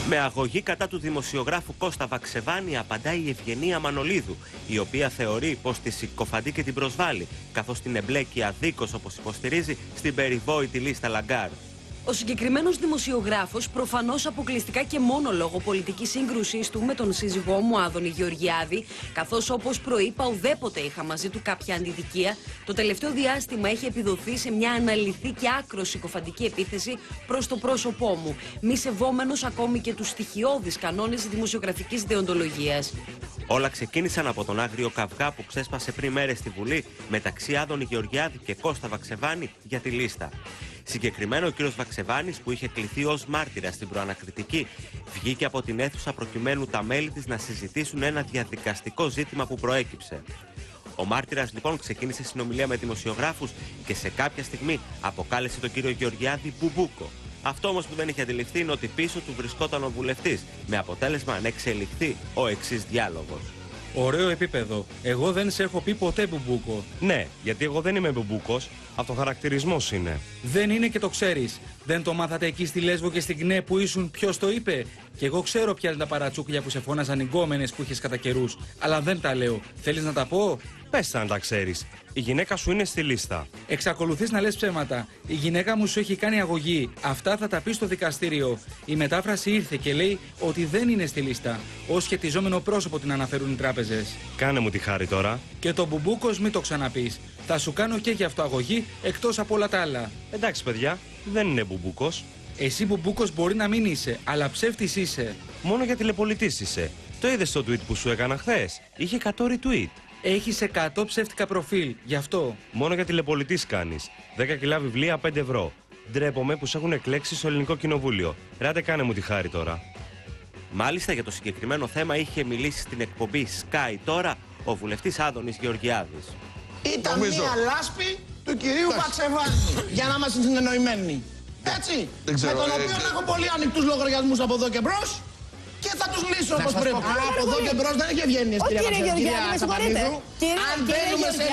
Με αγωγή κατά του δημοσιογράφου Κώστα Βαξεβάνη απαντάει η Ευγενία Μανολίδου, η οποία θεωρεί πως τη συκοφαντεί και την προσβάλλει, καθώς την εμπλέκει αδίκως, όπως υποστηρίζει, στην περιβόητη λίστα Λαγκάρ. Ο συγκεκριμένος δημοσιογράφος, προφανώς αποκλειστικά και μόνο λόγω πολιτικής σύγκρουσής του με τον σύζυγό μου Άδωνη Γεωργιάδη, καθώς όπως προείπα ουδέποτε είχα μαζί του κάποια αντιδικία, το τελευταίο διάστημα έχει επιδοθεί σε μια αναλυθή και άκρως συκοφαντική επίθεση προς το πρόσωπό μου, μη σεβόμενος ακόμη και τους στοιχειώδεις κανόνες δημοσιογραφικής δεοντολογίας. Όλα ξεκίνησαν από τον άγριο καυγά που ξέσπασε πριν μέρες στη Βουλή μεταξύ Άδωνη Γεωργιάδη και Κώστα Βαξεβάνη για τη λίστα. Συγκεκριμένα ο κύριος Βαξεβάνης, που είχε κληθεί ως μάρτυρα στην προανακριτική, βγήκε από την αίθουσα προκειμένου τα μέλη της να συζητήσουν ένα διαδικαστικό ζήτημα που προέκυψε. Ο μάρτυρας λοιπόν ξεκίνησε συνομιλία με δημοσιογράφους και σε κάποια στιγμή αποκάλεσε τον κύριο Γεωργιάδη μπουμπούκο. Αυτό όμως που δεν είχε αντιληφθεί είναι ότι πίσω του βρισκόταν ο βουλευτής, με αποτέλεσμα να εξελιχθεί ο εξής διάλογος. Ωραίο επίπεδο. Εγώ δεν σε έχω πει ποτέ μπουμπούκο. Ναι, γιατί εγώ δεν είμαι μπουμπούκος. Αυτοχαρακτηρισμός είναι. Δεν είναι και το ξέρεις. Δεν το μάθατε εκεί στη Λέσβο και στην ΚΝΕ που ήσουν ποιος το είπε? Και εγώ ξέρω ποια είναι τα παρατσούκλια που σε φώναζαν οι γκόμενες που είχες κατά καιρούς. Αλλά δεν τα λέω. Θέλεις να τα πω? Πες τα αν τα ξέρεις. Η γυναίκα σου είναι στη λίστα. Εξακολουθείς να λες ψέματα. Η γυναίκα μου σου έχει κάνει αγωγή. Αυτά θα τα πει στο δικαστήριο. Η μετάφραση ήρθε και λέει ότι δεν είναι στη λίστα. Ως σχετιζόμενο πρόσωπο την αναφέρουν οι τράπεζες. Κάνε μου τη χάρη τώρα. Και το μπουμπούκος μην το ξαναπείς. Θα σου κάνω και γι' αυτό αγωγή εκτός από όλα τα άλλα. Εντάξει, παιδιά, δεν είναι μπουμπούκος. Εσύ μπουμπούκος μπορεί να μην είσαι, αλλά ψεύτης είσαι. Μόνο για τηλεπολιτής είσαι. Το είδες στο tweet που σου έκανα χθες? Είχε 100 retweet. Έχεις 100 ψεύτικα προφίλ, γι' αυτό. Μόνο για τηλεπολιτής κάνεις. 10 κιλά βιβλία, 5 ευρώ. Ντρέπομαι που σε έχουν εκλέξει στο Ελληνικό Κοινοβούλιο. Ράτε, κάνε μου τη χάρη τώρα. Μάλιστα για το συγκεκριμένο θέμα είχε μιλήσει στην εκπομπή Sky τώρα ο βουλευτής Άδωνης Γεωργιάδης. Ήταν μια λάσπη του κυρίου Βαξεβάνη, για να είμαστε συνεννοημένοι. Έτσι, με τον οποίο έχω πολύ ανοιχτούς λογαριασμούς από εδώ και μπρος και θα τους λύσω όπως πρέπει. Αλλά από εδώ και μπρος δεν έχει ευγένειες, κυρία Σαπανίδου. Αν μπαίνουμε σε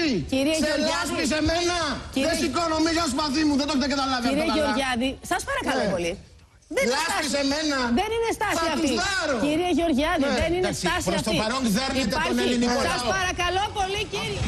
λάσπη σε μένα, δεν σηκώνω μίλια σπαθί μου, δεν το έχετε καταλάβει αυτό. Κύριε Γεωργιάδη, σας παρακαλώ πολύ. Λάσπη σε μένα. Δεν είναι στάση αυτή. Κύριε Γεωργιάδη, δεν είναι στάση αυτή. Προς το παρόν δέρνετε τον ελληνικό λαό. Σας παρακαλώ πολύ, κύριε.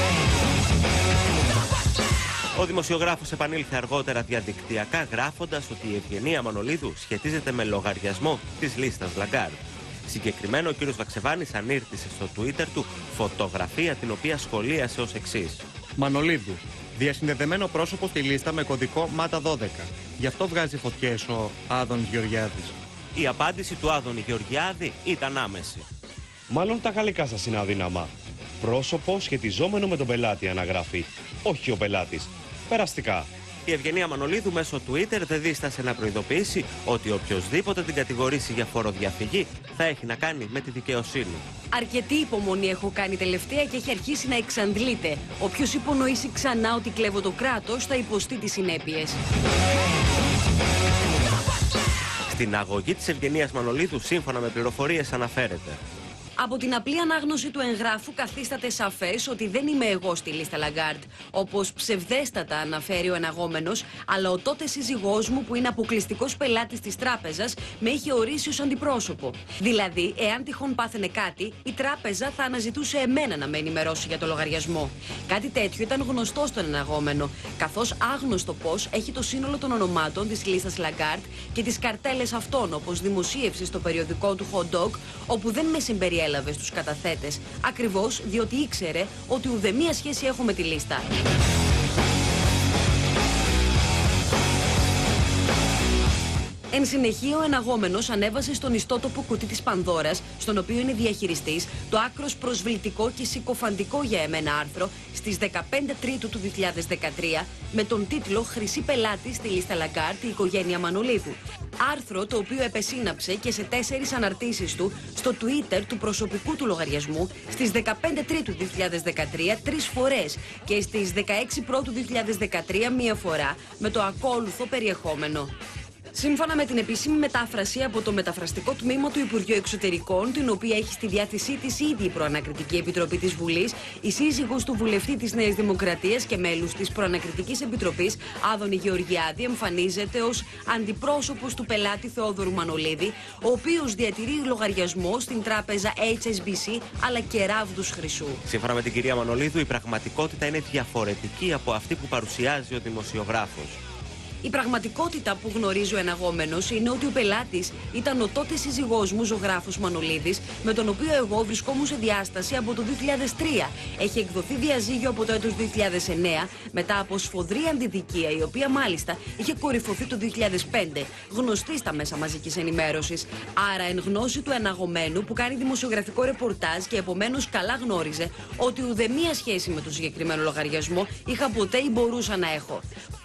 Ο δημοσιογράφος επανήλθε αργότερα διαδικτυακά γράφοντας ότι η Ευγενία Μανολίδου σχετίζεται με λογαριασμό της λίστας Λαγκάρ. Συγκεκριμένα ο κύριος Βαξεβάνης ανήρτησε στο Twitter του φωτογραφία την οποία σχολίασε ως εξής. Μανολίδου, διασυνδεδεμένο πρόσωπο στη λίστα με κωδικό ΜΑΤΑ12. Γι' αυτό βγάζει φωτιές ο Άδωνης Γεωργιάδης. Η απάντηση του Άδωνη Γεωργιάδη ήταν άμεση. Μάλλον τα γαλλικά σας είναι αδύναμα. Πρόσωπο σχετιζόμενο με τον πελάτη αναγράφει. Όχι ο πελάτης. Περαστικά. Η Ευγενία Μανολίδου μέσω Twitter δεν δίστασε να προειδοποιήσει ότι οποιοσδήποτε την κατηγορήσει για φοροδιαφυγή θα έχει να κάνει με τη δικαιοσύνη. Αρκετή υπομονή έχω κάνει τελευταία και έχει αρχίσει να εξαντλείται. Όποιος υπονοήσει ξανά ότι κλέβω το κράτος θα υποστεί τις συνέπειες. Στην αγωγή της Ευγενίας Μανολίδου, σύμφωνα με πληροφορίες, αναφέρεται. Από την απλή ανάγνωση του εγγράφου καθίσταται σαφές ότι δεν είμαι εγώ στη λίστα Λαγκάρντ, όπως ψευδέστατα αναφέρει ο εναγόμενος, αλλά ο τότε σύζυγός μου, που είναι αποκλειστικός πελάτης της τράπεζας, με είχε ορίσει ως αντιπρόσωπο. Δηλαδή, εάν τυχόν πάθαινε κάτι, η τράπεζα θα αναζητούσε εμένα να με ενημερώσει για το λογαριασμό. Κάτι τέτοιο ήταν γνωστό στον εναγόμενο, καθώς άγνωστο πώς έχει το σύνολο των ονομάτων της λίστας Λαγκάρντ και τις καρτέλες αυτών, όπως δημοσίευσε στο περιοδικό του Hot Dog, όπου δεν με συμπεριέλαβε στους καταθέτες, ακριβώς διότι ήξερε ότι ουδέμια σχέση έχω με τη λίστα. Εν συνεχεία, ο εναγόμενος ανέβασε στον ιστότοπο Κουτί της Πανδώρας, στον οποίο είναι διαχειριστής, το άκρος προσβλητικό και συκοφαντικό για εμένα άρθρο στις 15 Τρίτου του 2013 με τον τίτλο «Χρυσή πελάτη στη λίστα Λαγκάρτ η οικογένεια Μανολίδου». Άρθρο το οποίο επεσύναψε και σε 4 αναρτήσεις του στο Twitter του προσωπικού του λογαριασμού στις 15 Τρίτου 2013 3 φορές και στις 16 Πρώτου 2013 μία φορά με το ακόλουθο περιεχόμενο. Σύμφωνα με την επίσημη μετάφραση από το μεταφραστικό τμήμα του Υπουργείου Εξωτερικών, την οποία έχει στη διάθεσή της ήδη η Προανακριτική Επιτροπή της Βουλής, η σύζυγος του βουλευτή της Νέας Δημοκρατίας και μέλους της Προανακριτικής Επιτροπής, Άδωνη Γεωργιάδη, εμφανίζεται ως αντιπρόσωπος του πελάτη Θεόδωρου Μανολίδη, ο οποίος διατηρεί λογαριασμό στην τράπεζα HSBC αλλά και ράβδους χρυσού. Σύμφωνα με την κυρία Μανολίδου, η πραγματικότητα είναι διαφορετική από αυτή που παρουσιάζει ο δημοσιογράφος. Η πραγματικότητα που γνωρίζει ο εναγόμενος είναι ότι ο πελάτης ήταν ο τότε σύζυγός μου, ζωγράφος Μανολίδης, με τον οποίο εγώ βρισκόμουν σε διάσταση από το 2003. Έχει εκδοθεί διαζύγιο από το έτος 2009, μετά από σφοδρή αντιδικία, η οποία μάλιστα είχε κορυφωθεί το 2005, γνωστή στα μέσα μαζικής ενημέρωσης. Άρα, εν γνώση του εναγωμένου που κάνει δημοσιογραφικό ρεπορτάζ και επομένως καλά γνώριζε ότι ουδέμια σχέση με τον συγκεκριμένο λογαριασμό είχα ποτέ ή μπορούσα να έχω.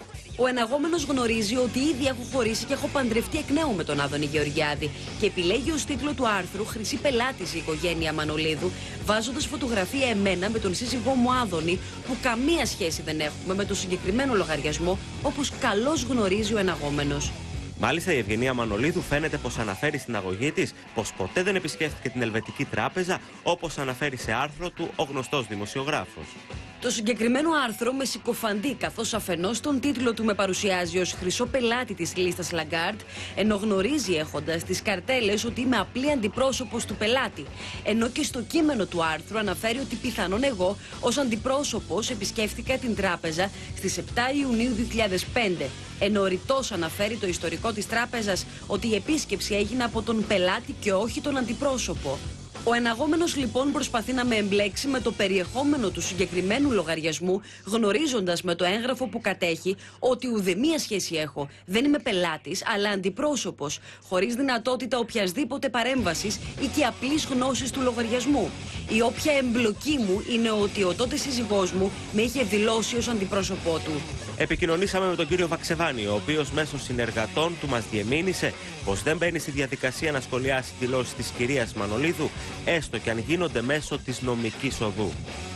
Ο εναγόμενος γνωρίζει ότι ήδη έχω χωρίσει και έχω παντρευτεί εκ νέου με τον Άδωνη Γεωργιάδη και επιλέγει ως τίτλο του άρθρου «Χρυσή πελάτης η οικογένεια Μανολίδου», βάζοντας φωτογραφία εμένα με τον σύζυγό μου Άδωνη, που καμία σχέση δεν έχουμε με το συγκεκριμένο λογαριασμό, όπως καλώς γνωρίζει ο εναγόμενος. Μάλιστα, η Ευγενία Μανολίδου φαίνεται πως αναφέρει στην αγωγή της πως ποτέ δεν επισκέφθηκε την Ελβετική Τράπεζα, όπως αναφέρει σε άρθρο του ο γνωστός δημοσιογράφος. Το συγκεκριμένο άρθρο με συκοφαντεί, καθώς αφενός τον τίτλο του με παρουσιάζει ως χρυσό πελάτη της λίστας Λαγκάρντ, ενώ γνωρίζει έχοντας τις καρτέλες ότι είμαι απλή αντιπρόσωπος του πελάτη. Ενώ και στο κείμενο του άρθρου αναφέρει ότι πιθανόν εγώ ως αντιπρόσωπος επισκέφτηκα την τράπεζα στις 7 Ιουνίου 2005. Ενώ ρητός αναφέρει το ιστορικό της τράπεζας ότι η επίσκεψη έγινε από τον πελάτη και όχι τον αντιπρόσωπο. Ο εναγόμενος λοιπόν προσπαθεί να με εμπλέξει με το περιεχόμενο του συγκεκριμένου λογαριασμού, γνωρίζοντας με το έγγραφο που κατέχει ότι ουδέμια σχέση έχω. Δεν είμαι πελάτης, αλλά αντιπρόσωπος, χωρίς δυνατότητα οποιασδήποτε παρέμβασης ή και απλής γνώσης του λογαριασμού. Η όποια εμπλοκή μου είναι ότι ο τότε σύζυγός μου με είχε δηλώσει ως αντιπρόσωπό του. Επικοινωνήσαμε με τον κύριο Βαξεβάνη, ο οποίος μέσω συνεργατών του μας διεμήνυσε πως δεν μπαίνει στη διαδικασία να σχολιάσει δηλώσεις της κυρίας Μανολίδου, έστω και αν γίνονται μέσω της νομικής οδού.